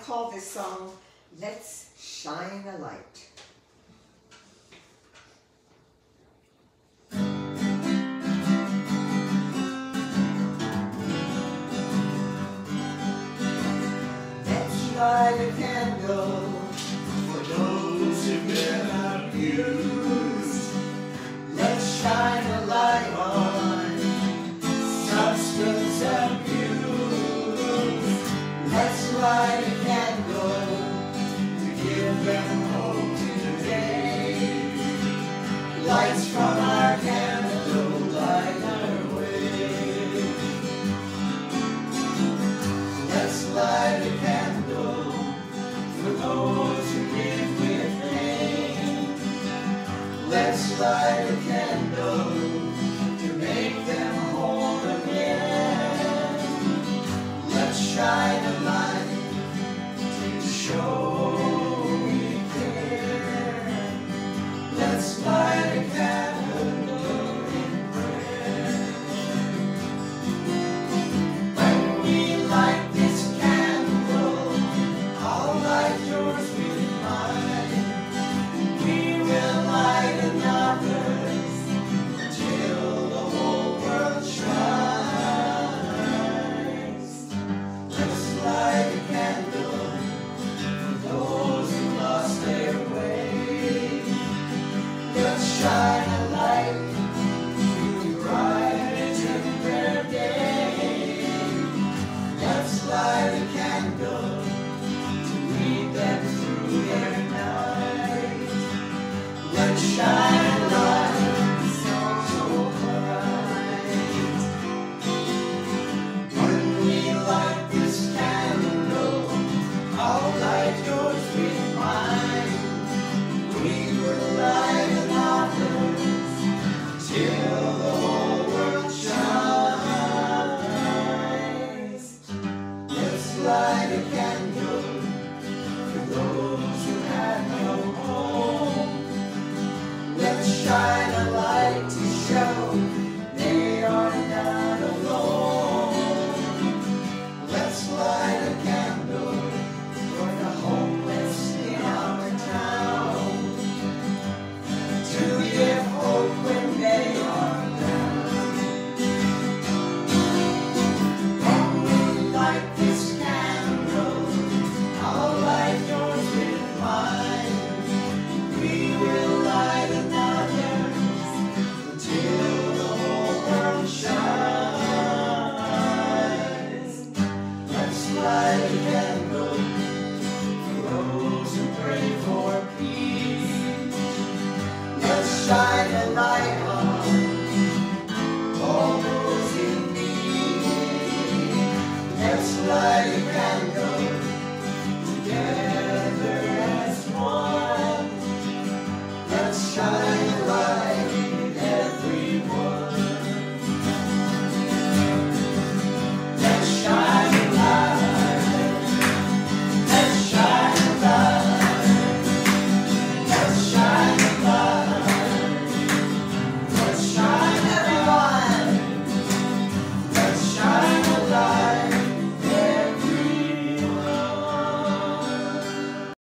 call this song, Let's Shine a Light. Let's light a candle for those who've been abused. Let's shine a light on substance abuse. Let's light a candle to give them hope today. Lights from our candle light our way. Let's light a candle for those who live with pain. Let's light a candle to make them whole again. Let's shine a light to show we care. Let's light a candle in prayer. When we light this candle, I'll light yours with mine. We will light another's till the whole world shines. Let's light a candle for those who lost their way. Let's shine a light to brighten their day. Let's light a candle to lead them through their night. Let's shine a light so bright. When we light this candle, I'll light yours with mine. We will light another's till the whole world shines. Let's light a candle for those who had no home. Let's shine a light to show they are not alone. Let's light a candle for the homeless in our town, to give hope when they are down. When we light this candle, I'll light yours with mine. We will light another's until the whole world shines. Let's light a candle for those who pray for peace. Let's shine a light on all those in need. Let's light a candle